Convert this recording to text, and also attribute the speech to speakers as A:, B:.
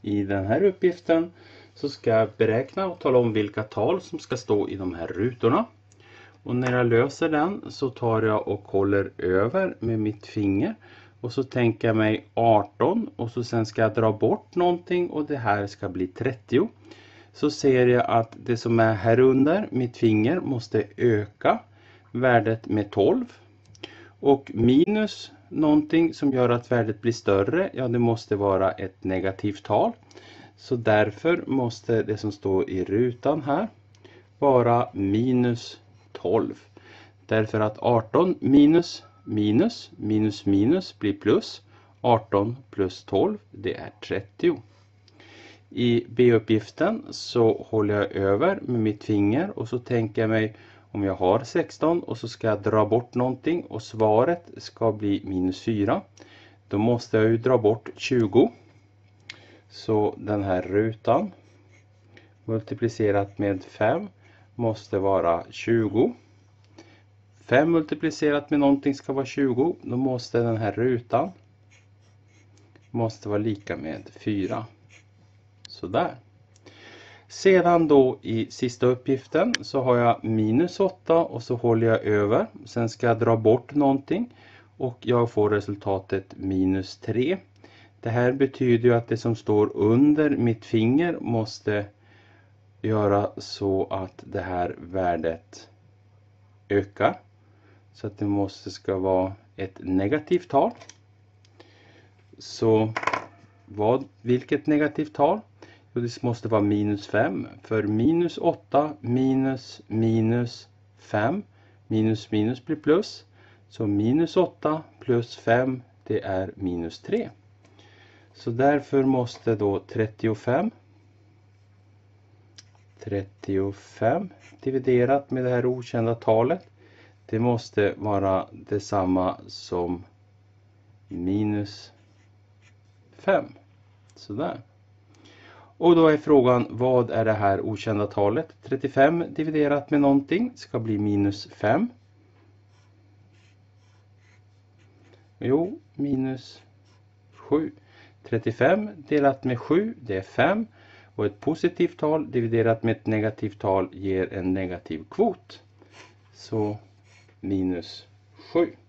A: I den här uppgiften så ska jag beräkna och tala om vilka tal som ska stå i de här rutorna. Och när jag löser den så tar jag och håller över med mitt finger. Och så tänker jag mig 18 och så sen ska jag dra bort någonting och det här ska bli 30. Så ser jag att det som är här under mitt finger måste öka värdet med 12. Och minus någonting som gör att värdet blir större, ja det måste vara ett negativt tal. Så därför måste det som står i rutan här vara minus 12. Därför att 18 minus blir plus. 18 plus 12 det är 30. I B-uppgiften så håller jag över med mitt finger och så tänker jag mig om jag har 16 och så ska jag dra bort någonting och svaret ska bli minus 4. Då måste jag ju dra bort 20. Så den här rutan multiplicerat med 5 måste vara 20. 5 multiplicerat med någonting ska vara 20. Då måste den här rutan vara lika med 4. Sådär. Sedan då i sista uppgiften så har jag minus 8 och så håller jag över. Sen ska jag dra bort någonting och jag får resultatet minus 3. Det här betyder ju att det som står under mitt finger måste göra så att det här värdet ökar. Så att det ska vara ett negativt tal. Så vilket negativt tal? Jo, det måste vara minus 5. För minus 8 minus 5. Minus blir plus. Så minus 8 plus 5 det är minus 3. Så därför måste då 35 dividerat med det här okända talet. Det måste vara detsamma som minus 5. Sådär. Och då är frågan, vad är det här okända talet? 35 dividerat med någonting ska bli minus 5. Jo, minus 7. 35 delat med 7 det är 5. Och ett positivt tal dividerat med ett negativt tal ger en negativ kvot. Så minus 7.